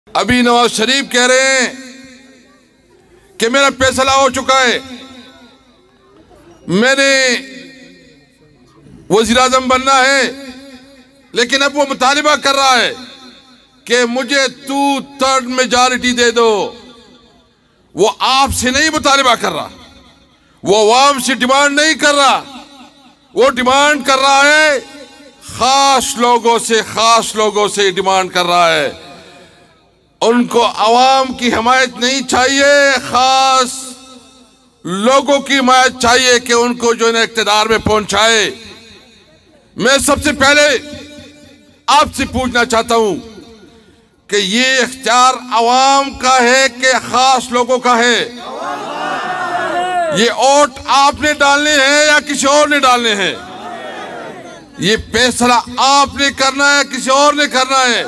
अभी नवाज शरीफ कह रहे हैं कि मेरा फैसला हो चुका है, मैंने वज़ीर आज़म बनना है, लेकिन अब वो मुतालिबा कर रहा है कि मुझे 2/3 मेजॉरिटी दे दो। वो आपसे नहीं मुतालिबा कर रहा, वो अवाम से डिमांड नहीं कर रहा, वो डिमांड कर रहा है खास लोगों से डिमांड कर रहा है। उनको अवाम की हिमायत नहीं चाहिए, खास लोगों की हिमायत चाहिए कि उनको जो है इक़्तिदार में पहुंचाए। मैं सबसे पहले आपसे पूछना चाहता हूं कि ये इख्तियार अवाम का है कि खास लोगों का है? ये वोट आपने डालने हैं या किसी और ने डालने हैं? ये फैसला आपने करना है, किसी और ने करना है?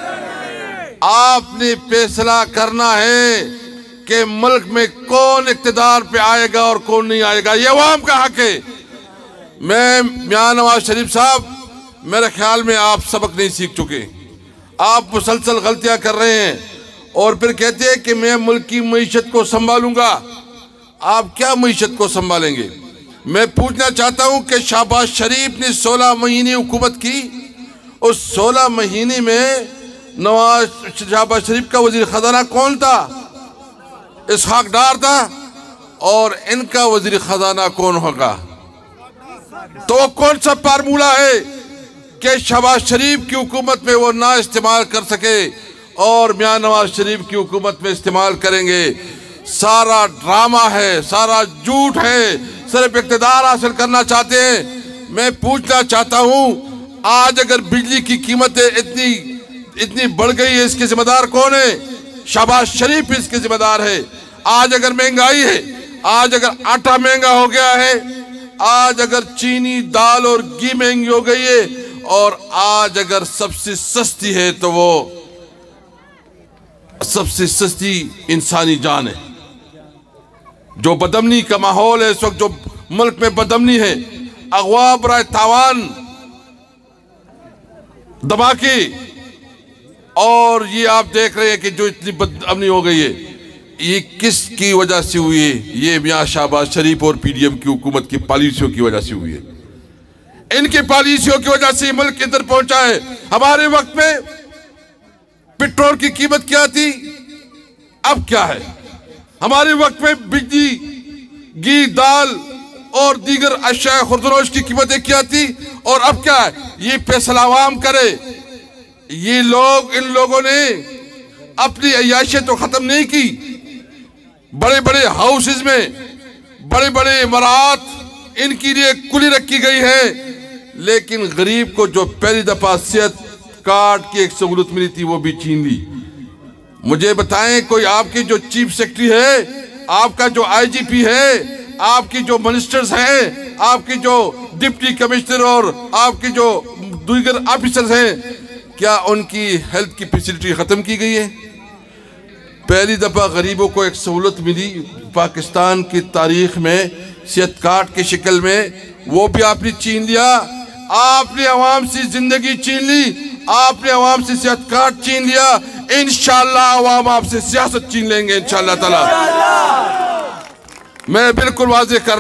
आपने फैसला करना है कि मुल्क में कौन इक़्तिदार पे आएगा और कौन नहीं आएगा। ये अवाम का हक है। मैं मियां नवाज शरीफ साहब, मेरे ख्याल में आप सबक नहीं सीख चुके। आप मुसलसल गलतियां कर रहे हैं और फिर कहते हैं कि मैं मुल्क की मईशत को संभालूंगा। आप क्या मईशत को संभालेंगे? मैं पूछना चाहता हूं कि शहबाज शरीफ ने 16 महीने हुकूमत की। उस 16 महीने में शहबाज शरीफ का वजीर खजाना कौन था? इसहाक डार था। और इनका वजीर खजाना कौन होगा? तो कौन सा फार्मूला है कि शहबाज शरीफ की हुकूमत में वो ना इस्तेमाल कर सके और मियां नवाज शरीफ की हुकूमत में इस्तेमाल करेंगे? सारा ड्रामा है, सारा झूठ है, सिर्फ इक़्तिदार हासिल करना चाहते हैं। मैं पूछना चाहता हूं, आज अगर बिजली की कीमतें इतनी बढ़ गई है, इसके जिम्मेदार कौन है? शहबाज शरीफ इसके जिम्मेदार है। आज अगर महंगाई है, आज अगर आटा महंगा हो गया है, आज अगर चीनी, दाल और घी महंगी हो गई है, और आज अगर सबसे सस्ती है तो वो सबसे सस्ती इंसानी जान है। जो बदमनी का माहौल है इस वक्त, जो मुल्क में बदमनी है, अगवा, बराए तावान, धमाके, और ये आप देख रहे हैं कि जो इतनी बदअमनी हो गई है, ये किसकी वजह से हुई है? ये मियां शहबाज शरीफ और पीडीएम की हुकूमत की पॉलिसियों की वजह से हुई है। इनकी पॉलिसियों की वजह से मुल्क के अंदर पहुंचा है। हमारे वक्त में पेट्रोल की कीमत क्या थी, अब क्या है? हमारे वक्त में बिजली, घी, दाल और दीगर अशिया खुर्दनोश की कीमतें क्या थी और अब क्या है? ये फैसला अवाम करे। ये लोग, इन लोगों ने अपनी अय्याशें तो खत्म नहीं की। बड़े बड़े हाउसेज में बड़े बड़े इमारात इनके लिए खुली रखी गई है, लेकिन गरीब को जो पहली दफा सेहत कार्ड की एक सहूलत मिली थी वो भी छीन ली। मुझे बताएं, कोई आपकी जो चीफ सेक्रेटरी है, आपका जो आईजीपी है, आपकी जो मिनिस्टर्स हैं, आपकी जो डिप्टी कमिश्नर और आपके जो दीगर ऑफिसर्स हैं, क्या उनकी हेल्थ की फैसिलिटी खत्म की गई है? पहली दफा गरीबों को एक सहूलत मिली पाकिस्तान की तारीख में सेहत कार्ड की शक्ल में, वो भी आपने छीन लिया। आपने अवाम से जिंदगी छीन ली, आपने अवाम से सेहत कार्ड छीन लिया। इंशाअल्लाह अवाम आपसे सियासत छीन लेंगे इंशाअल्लाह ताला। मैं बिल्कुल वाज़ेह कर